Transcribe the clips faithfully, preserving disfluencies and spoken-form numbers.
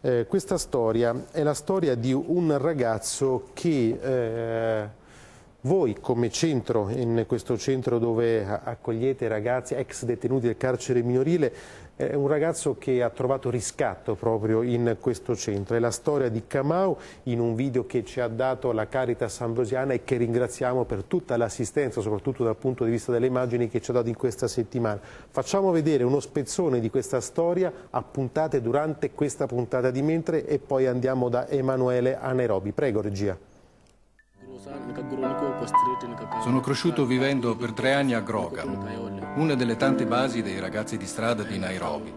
Eh, questa storia è la storia di un ragazzo che eh, voi come centro, in questo centro dove accogliete ragazzi ex detenuti del carcere minorile, è un ragazzo che ha trovato riscatto proprio in questo centro. È la storia di Kamau in un video che ci ha dato la Caritas Ambrosiana e che ringraziamo per tutta l'assistenza, soprattutto dal punto di vista delle immagini che ci ha dato in questa settimana. Facciamo vedere uno spezzone di questa storia a puntate durante questa puntata di Mentre e poi andiamo da Emanuele a Nairobi. Prego, regia. Sono cresciuto vivendo per tre anni a Grogan, una delle tante basi dei ragazzi di strada di Nairobi.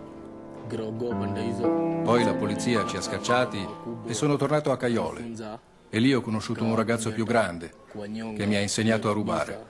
Poi la polizia ci ha scacciati e sono tornato a Kayole. E lì ho conosciuto un ragazzo più grande che mi ha insegnato a rubare.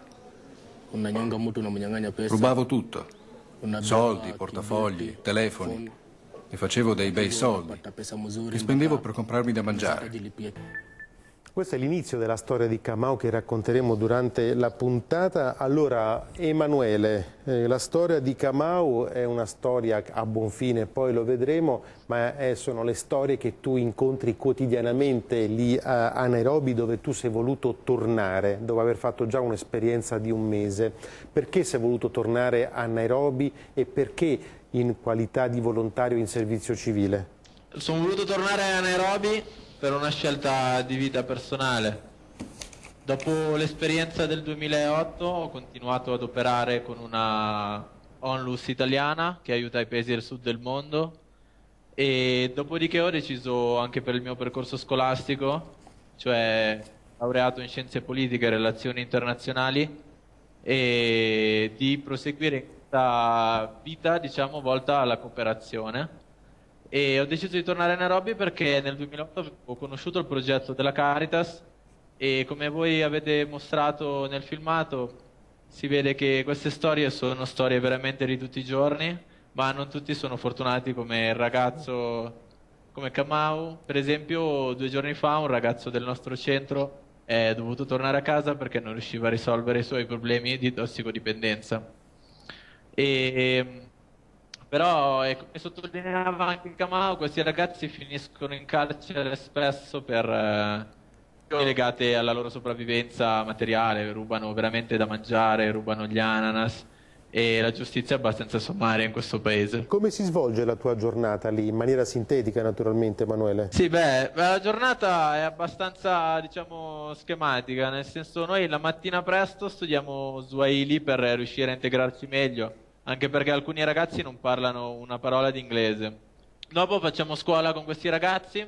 Rubavo tutto, soldi, portafogli, telefoni, e facevo dei bei soldi che spendevo per comprarmi da mangiare. Questo è l'inizio della storia di Kamau che racconteremo durante la puntata. Allora, Emanuele, eh, la storia di Kamau è una storia a buon fine, poi lo vedremo, ma eh, sono le storie che tu incontri quotidianamente lì a, a Nairobi, dove tu sei voluto tornare, dopo aver fatto già un'esperienza di un mese. Perché sei voluto tornare a Nairobi e perché in qualità di volontario in servizio civile? Sono voluto tornare a Nairobi per una scelta di vita personale. Dopo l'esperienza del duemilaotto ho continuato ad operare con una Onlus italiana che aiuta i paesi del sud del mondo e dopodiché ho deciso anche per il mio percorso scolastico, cioè laureato in scienze politiche e relazioni internazionali, e di proseguire questa vita, diciamo, volta alla cooperazione. E ho deciso di tornare a Nairobi perché nel duemilaotto ho conosciuto il progetto della Caritas e come voi avete mostrato nel filmato si vede che queste storie sono storie veramente di tutti i giorni, ma non tutti sono fortunati come il ragazzo come Kamau. Per esempio due giorni fa un ragazzo del nostro centro è dovuto tornare a casa perché non riusciva a risolvere i suoi problemi di tossicodipendenza. E però, e come sottolineava anche Kamau, questi ragazzi finiscono in carcere spesso per eh, legate alla loro sopravvivenza materiale, rubano veramente da mangiare, rubano gli ananas e la giustizia è abbastanza sommaria in questo paese. Come si svolge la tua giornata lì, in maniera sintetica naturalmente, Emanuele? Sì, beh, la giornata è abbastanza, diciamo, schematica, nel senso noi la mattina presto studiamo Swahili per riuscire a integrarci meglio, anche perché alcuni ragazzi non parlano una parola di inglese. Dopo facciamo scuola con questi ragazzi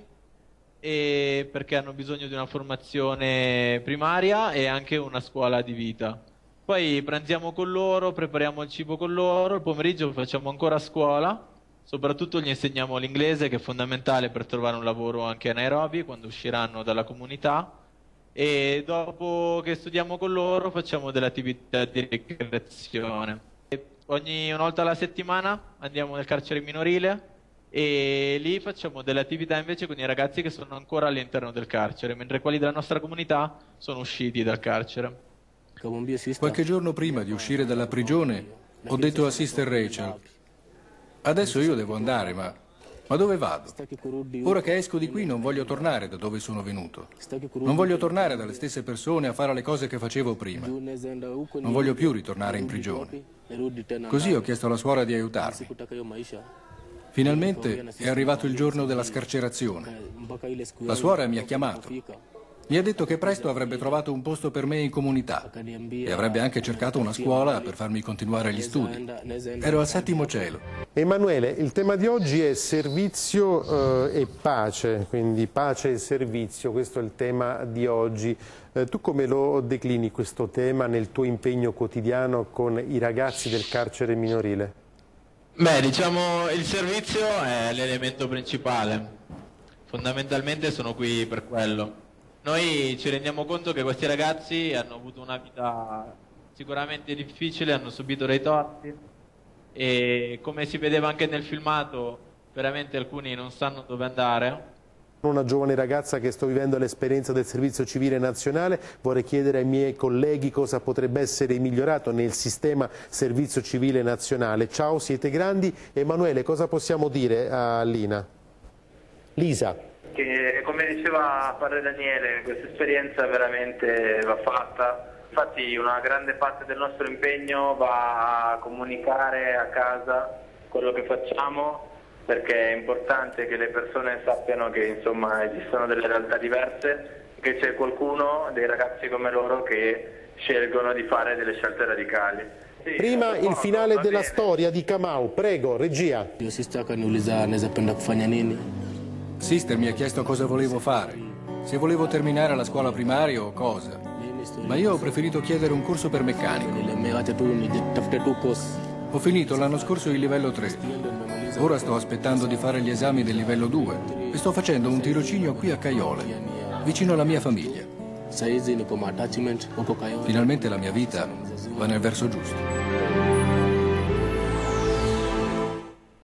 e perché hanno bisogno di una formazione primaria e anche una scuola di vita. Poi pranziamo con loro, prepariamo il cibo con loro, il pomeriggio facciamo ancora scuola, soprattutto gli insegniamo l'inglese che è fondamentale per trovare un lavoro anche a Nairobi quando usciranno dalla comunità, e dopo che studiamo con loro facciamo delle attività di ricreazione. Ogni una volta alla settimana andiamo nel carcere minorile e lì facciamo delle attività invece con i ragazzi che sono ancora all'interno del carcere, mentre quelli della nostra comunità sono usciti dal carcere. Qualche giorno prima di uscire dalla prigione ho detto a Sister Rachel: adesso io devo andare, ma, ma dove vado? Ora che esco di qui non voglio tornare da dove sono venuto. Non voglio tornare dalle stesse persone a fare le cose che facevo prima. Non voglio più ritornare in prigione. Così ho chiesto alla suora di aiutarmi. Finalmente è arrivato il giorno della scarcerazione. La suora mi ha chiamato. Mi ha detto che presto avrebbe trovato un posto per me in comunità e avrebbe anche cercato una scuola per farmi continuare gli studi. Ero al settimo cielo. Emanuele, il tema di oggi è servizio eh, e pace, quindi pace e servizio, questo è il tema di oggi. Eh, tu come lo declini questo tema nel tuo impegno quotidiano con i ragazzi del carcere minorile? Beh, diciamo il servizio è l'elemento principale, fondamentalmente sono qui per quello. Noi ci rendiamo conto che questi ragazzi hanno avuto una vita sicuramente difficile, hanno subito dei torti e come si vedeva anche nel filmato, veramente alcuni non sanno dove andare. Una giovane ragazza che sto vivendo l'esperienza del servizio civile nazionale, vorrei chiedere ai miei colleghi cosa potrebbe essere migliorato nel sistema servizio civile nazionale. Ciao, siete grandi. Emanuele, cosa possiamo dire a Lina? Lisa. Che, come diceva padre Daniele, questa esperienza veramente va fatta. Infatti una grande parte del nostro impegno va a comunicare a casa quello che facciamo, perché è importante che le persone sappiano che insomma esistono delle realtà diverse, che c'è qualcuno, dei ragazzi come loro, che scelgono di fare delle scelte radicali. Sì, prima il finale della bene. storia di Kamau, prego, regia. Sister mi ha chiesto cosa volevo fare, se volevo terminare la scuola primaria o cosa, ma io ho preferito chiedere un corso per meccanico. Ho finito l'anno scorso il livello tre, ora sto aspettando di fare gli esami del livello due e sto facendo un tirocinio qui a Caiole, vicino alla mia famiglia. Finalmente la mia vita va nel verso giusto.